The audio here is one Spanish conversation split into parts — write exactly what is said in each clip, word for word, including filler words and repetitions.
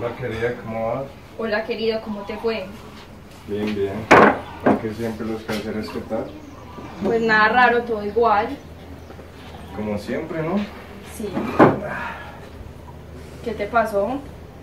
Hola querida, ¿cómo vas? Hola querido, ¿cómo te fue? Bien, bien. ¿Qué siempre los quehaceres qué tal? Pues nada raro, todo igual. Como siempre, ¿no? Sí. ¿Qué te pasó?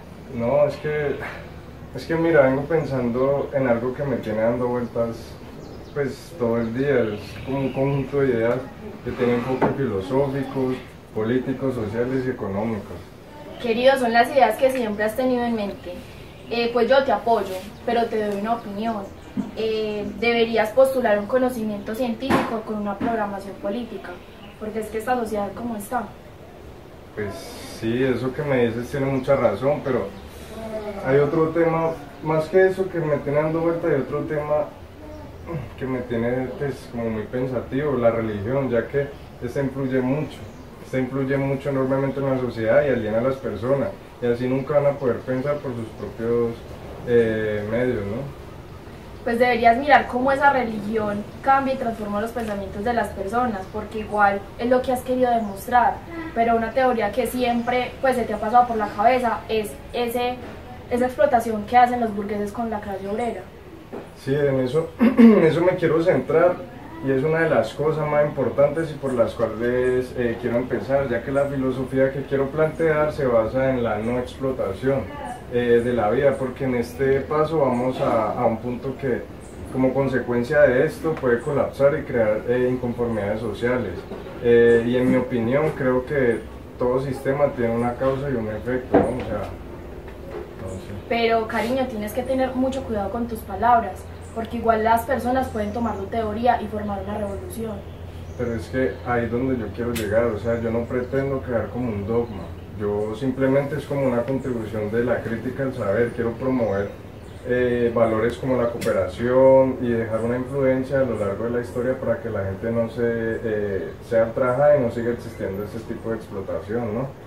No, es que... Es que mira, vengo pensando en algo que me tiene dando vueltas pues todo el día. Es como un conjunto de ideas que tienen enfoques filosóficos, políticos, sociales y económicos. Querido, son las ideas que siempre has tenido en mente. Eh, pues yo te apoyo, pero te doy una opinión. Eh, deberías postular un conocimiento científico con una programación política, porque es que esta sociedad como está. Pues sí, eso que me dices tiene mucha razón, pero hay otro tema, más que eso que me tiene dando vuelta, hay otro tema que me tiene pues como muy pensativo, la religión, ya que esta influye mucho, esta influye mucho enormemente en la sociedad y aliena a las personas, y así nunca van a poder pensar por sus propios eh, medios, ¿no? Pues deberías mirar cómo esa religión cambia y transforma los pensamientos de las personas, porque igual es lo que has querido demostrar, pero una teoría que siempre pues se te ha pasado por la cabeza es ese, esa explotación que hacen los burgueses con la clase obrera. Sí, en eso, en eso me quiero centrar, y es una de las cosas más importantes y por las cuales eh, quiero empezar, ya que la filosofía que quiero plantear se basa en la no explotación eh, de la vida, porque en este paso vamos a, a un punto que como consecuencia de esto puede colapsar y crear eh, inconformidades sociales, eh, y en mi opinión creo que todo sistema tiene una causa y un efecto, ¿no? O sea, no sé. Pero cariño, tienes que tener mucho cuidado con tus palabras, porque igual las personas pueden tomar tu teoría y formar una revolución. Pero es que ahí es donde yo quiero llegar, o sea, yo no pretendo crear como un dogma, yo simplemente es como una contribución de la crítica al saber, quiero promover eh, valores como la cooperación y dejar una influencia a lo largo de la historia para que la gente no se eh, sea ultrajada y no siga existiendo ese tipo de explotación, ¿no?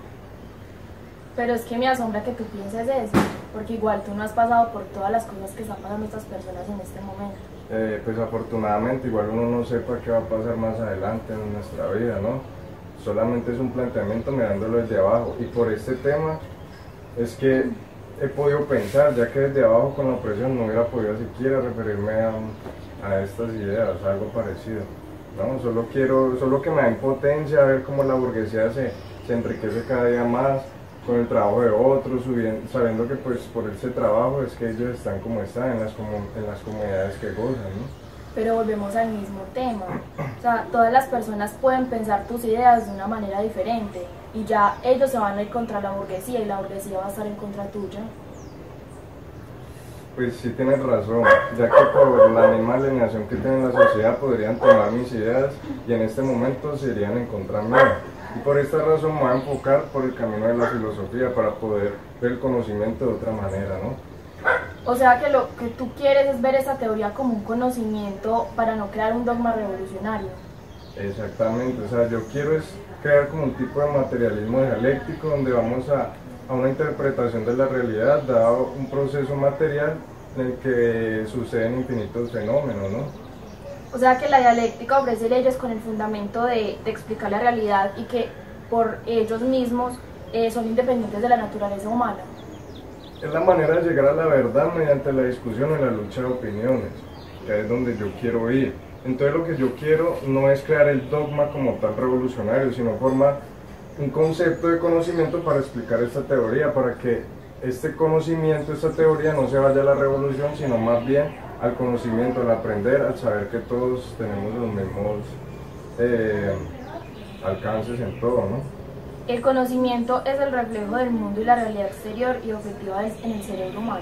Pero es que me asombra que tú pienses eso, porque igual tú no has pasado por todas las cosas que están pasando estas personas en este momento. Eh, pues afortunadamente igual uno no sepa qué va a pasar más adelante en nuestra vida, ¿no? Solamente es un planteamiento mirándolo desde abajo, y por este tema es que he podido pensar, ya que desde abajo con la opresión no hubiera podido siquiera referirme a, a estas ideas, algo parecido, ¿no? Solo quiero, solo que me da impotencia ver cómo la burguesía se, se enriquece cada día más con el trabajo de otros, subiendo, sabiendo que pues por ese trabajo es que ellos están como están, en las, comun en las comunidades que gozan, ¿no? Pero volvemos al mismo tema, o sea, todas las personas pueden pensar tus ideas de una manera diferente, y ya ellos se van a ir contra la burguesía y la burguesía va a estar en contra tuya. Pues sí tienes razón, ya que por la misma alineación que tiene la sociedad podrían tomar mis ideas y en este momento se irían en contra mía. Y por esta razón me voy a enfocar por el camino de la filosofía para poder ver el conocimiento de otra manera, ¿no? O sea que lo que tú quieres es ver esa teoría como un conocimiento para no crear un dogma revolucionario. Exactamente, o sea, yo quiero es crear como un tipo de materialismo dialéctico donde vamos a, a una interpretación de la realidad dado un proceso material en el que suceden infinitos fenómenos, ¿no? O sea que la dialéctica ofrece leyes con el fundamento de, de explicar la realidad y que por ellos mismos eh, son independientes de la naturaleza humana. Es la manera de llegar a la verdad mediante la discusión y la lucha de opiniones, que es donde yo quiero ir. Entonces lo que yo quiero no es crear el dogma como tal revolucionario, sino formar un concepto de conocimiento para explicar esta teoría, para que este conocimiento, esta teoría no se vaya a la revolución, sino más bien al conocimiento, al aprender, al saber que todos tenemos los mismos eh, alcances en todo, ¿no? El conocimiento es el reflejo del mundo y la realidad exterior y objetiva es en el cerebro humano.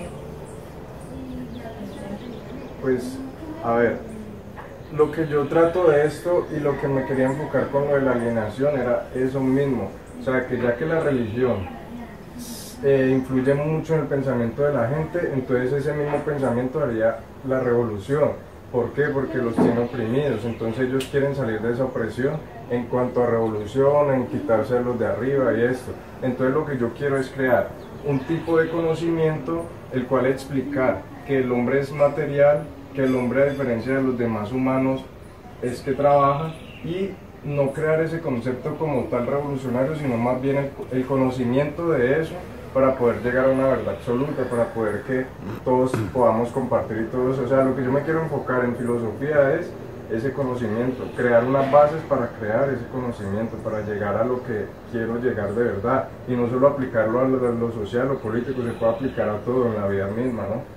Pues, a ver, lo que yo trato de esto y lo que me quería enfocar con lo de la alienación era eso mismo, o sea, que ya que la religión eh, influye mucho en el pensamiento de la gente, entonces ese mismo pensamiento haría la revolución. ¿Por qué? Porque los tiene oprimidos, entonces ellos quieren salir de esa opresión en cuanto a revolución, en quitarse a los de arriba y esto. Entonces lo que yo quiero es crear un tipo de conocimiento el cual explicar que el hombre es material, que el hombre a diferencia de los demás humanos es que trabaja, y no crear ese concepto como tal revolucionario, sino más bien el, el conocimiento de eso para poder llegar a una verdad absoluta, para poder que todos podamos compartir y todo eso. O sea, lo que yo me quiero enfocar en filosofía es ese conocimiento, crear unas bases para crear ese conocimiento, para llegar a lo que quiero llegar de verdad, y no solo aplicarlo a lo, a lo social o político, se puede aplicar a todo en la vida misma, ¿no?